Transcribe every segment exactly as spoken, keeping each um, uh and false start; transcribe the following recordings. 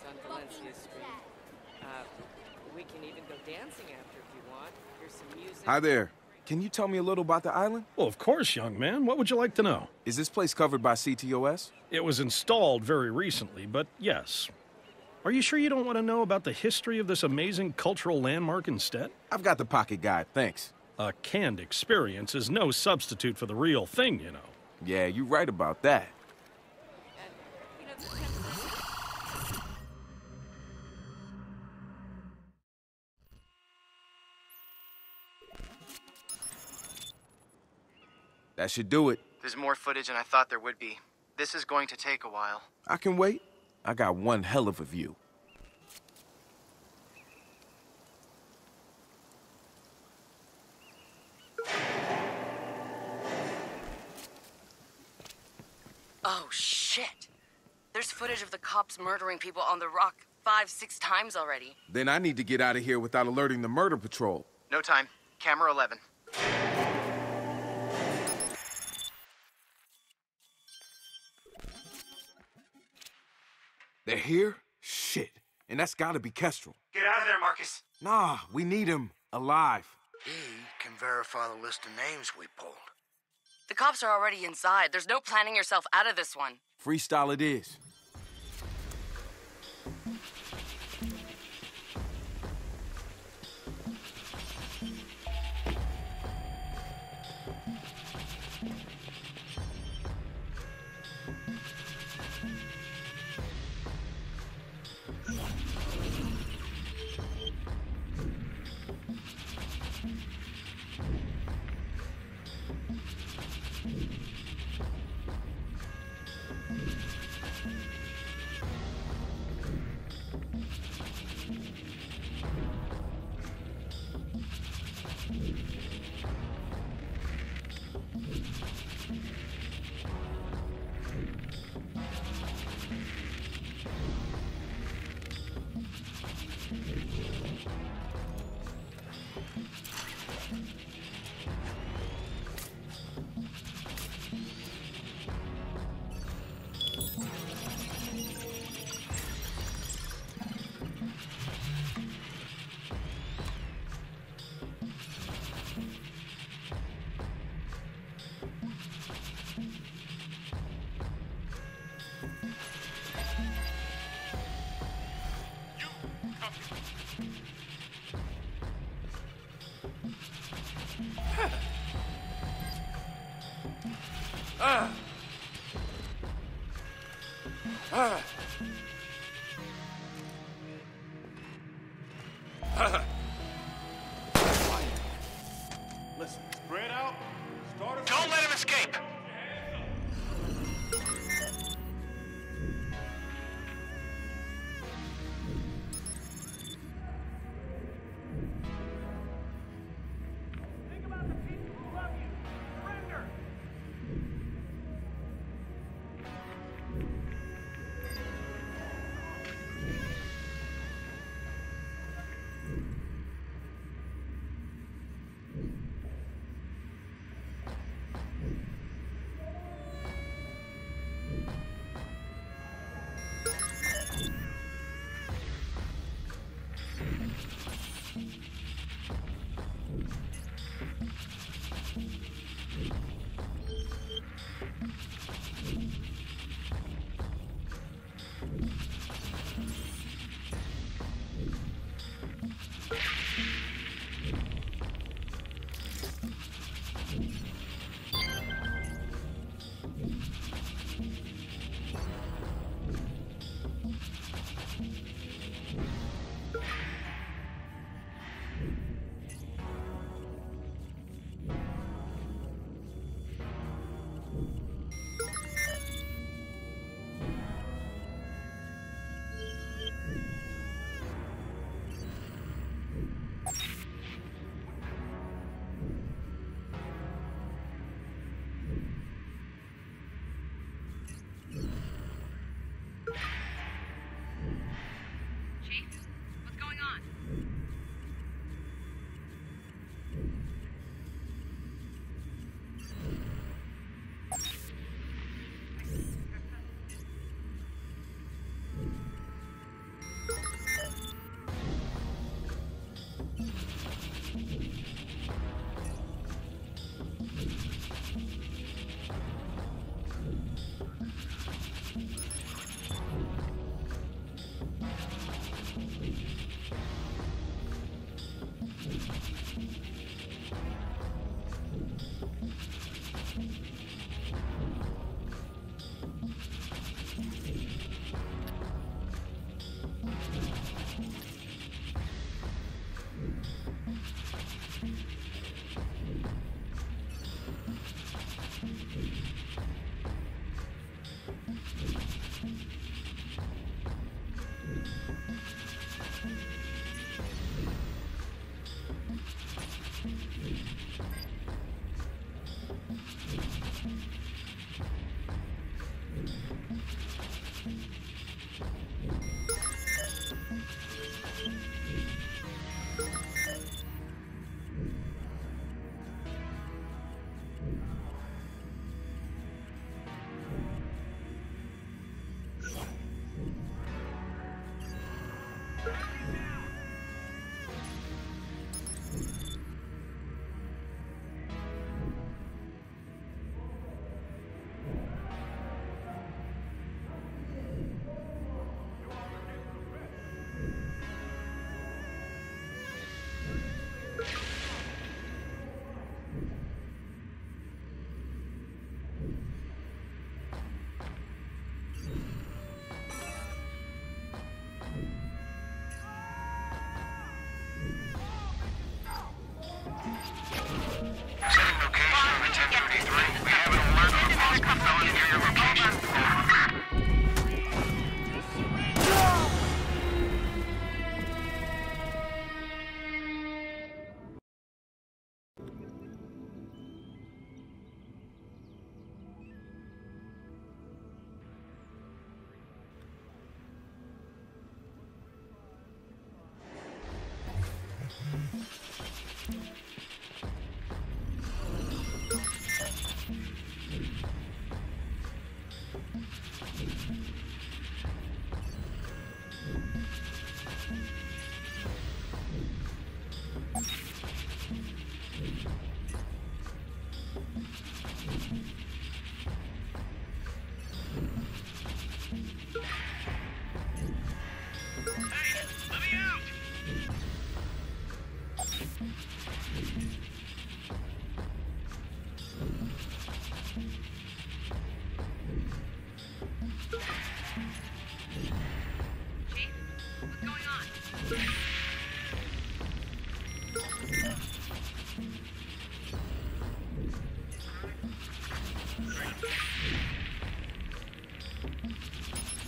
on Valencia Street. Uh, we can even go dancing after if you want. Here's some music. Hi there. Can you tell me a little about the island? Well, of course, young man. What would you like to know? Is this place covered by C T O S? It was installed very recently, but yes. Are you sure you don't want to know about the history of this amazing cultural landmark instead? I've got the pocket guide, thanks. A canned experience is no substitute for the real thing, you know. Yeah, you're right about that. And, you know, the temporary... That should do it. There's more footage than I thought there would be. This is going to take a while. I can wait. I got one hell of a view. Oh, shit. There's footage of the cops murdering people on the rock five, six times already. Then I need to get out of here without alerting the murder patrol. No time. Camera eleven. They're here? Shit. And that's gotta be Kestrel. Get out of there, Marcus. Nah, we need him alive. He can verify the list of names we pulled. The cops are already inside. There's no planning yourself out of this one. Freestyle it is. Ah. Ah. Ah. Listen, spread out. Start a Don't let him escape! Think about the people who love you. Surrender.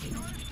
Start.